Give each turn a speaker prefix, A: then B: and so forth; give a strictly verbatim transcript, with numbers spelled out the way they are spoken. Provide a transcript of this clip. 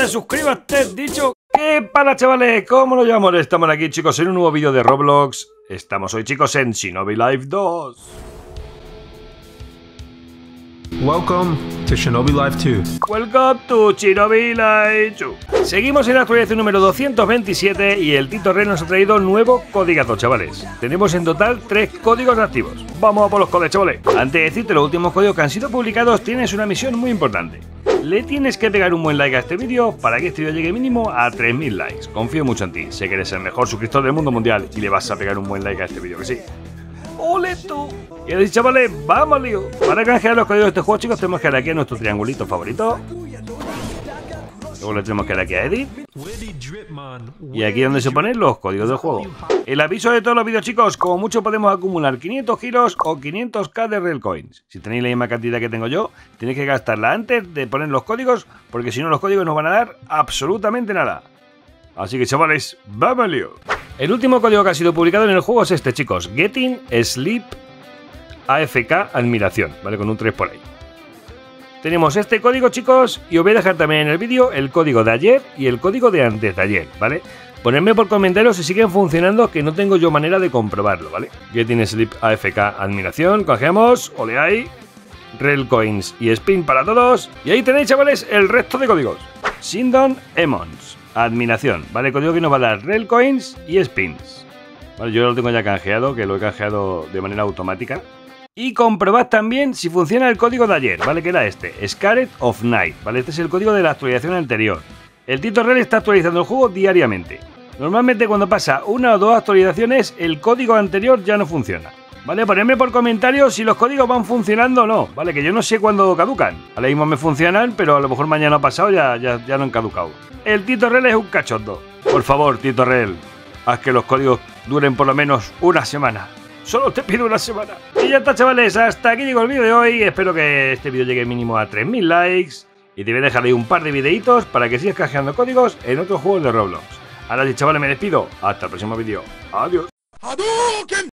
A: te suscribas, te he dicho. ¿Qué para, chavales? ¿Cómo lo llamamos? Estamos aquí, chicos, en un nuevo vídeo de Roblox. Estamos hoy, chicos, en Shinobi Life dos.
B: Welcome to Shinobi Life dos.
A: Welcome to Shinobi Life dos. Seguimos en la actualización número doscientos veintisiete y el Tito Re nos ha traído nuevo códigazo, chavales. Tenemos en total tres códigos activos. Vamos a por los códigos, chavales. Antes de decirte los últimos códigos que han sido publicados, tienes una misión muy importante. Le tienes que pegar un buen like a este vídeo para que este vídeo llegue mínimo a tres mil likes. Confío mucho en ti, sé que eres el mejor suscriptor del mundo mundial y le vas a pegar un buen like a este vídeo, que sí. ¡Ole tú! Y ahora sí, chavales, vamos, lío. Para canjear los códigos de este juego, chicos, tenemos que dar aquí a nuestro triangulito favorito. Luego le tenemos que dar aquí a Edit. Y aquí es donde se ponen los códigos del juego. El aviso de todos los vídeos, chicos, como mucho podemos acumular quinientos giros o quinientos k de Real Coins. Si tenéis la misma cantidad que tengo yo, tenéis que gastarla antes de poner los códigos, porque si no los códigos no van a dar absolutamente nada. Así que, chavales, ¡vamos, lío! El último código que ha sido publicado en el juego es este, chicos. Getting Sleep A F K Admiración, ¿vale? Con un tres por ahí. Tenemos este código, chicos, y os voy a dejar también en el vídeo el código de ayer y el código de antes de ayer, ¿vale? Ponedme por comentarios si siguen funcionando, que no tengo yo manera de comprobarlo, ¿vale? Getting Sleep A F K Admiración, cogemos, ole ahí, Real Coins y Spin para todos. Y ahí tenéis, chavales, el resto de códigos. Shindon Emons, Admiración, ¿vale? Código que nos va a dar Real Coins y Spins. Vale, yo lo tengo ya canjeado, que lo he canjeado de manera automática. Y comprobad también si funciona el código de ayer, ¿vale? Que era este, Scared of Night, ¿vale? Este es el código de la actualización anterior. El Tito Re está actualizando el juego diariamente. Normalmente cuando pasa una o dos actualizaciones, el código anterior ya no funciona, ¿vale? Ponedme por comentarios si los códigos van funcionando o no, ¿vale? Que yo no sé cuándo caducan. Ahora mismo me funcionan, pero a lo mejor mañana ha pasado ya, ya, ya no han caducado. El Tito Re es un cachondo. Por favor, Tito Re, haz que los códigos duren por lo menos una semana. Solo te pido una semana. Y ya está, chavales, hasta aquí llegó el vídeo de hoy. Espero que este vídeo llegue mínimo a tres mil likes. Y te voy a dejar ahí un par de videitos para que sigas canjeando códigos en otros juegos de Roblox. Ahora sí, chavales, me despido. Hasta el próximo vídeo. Adiós.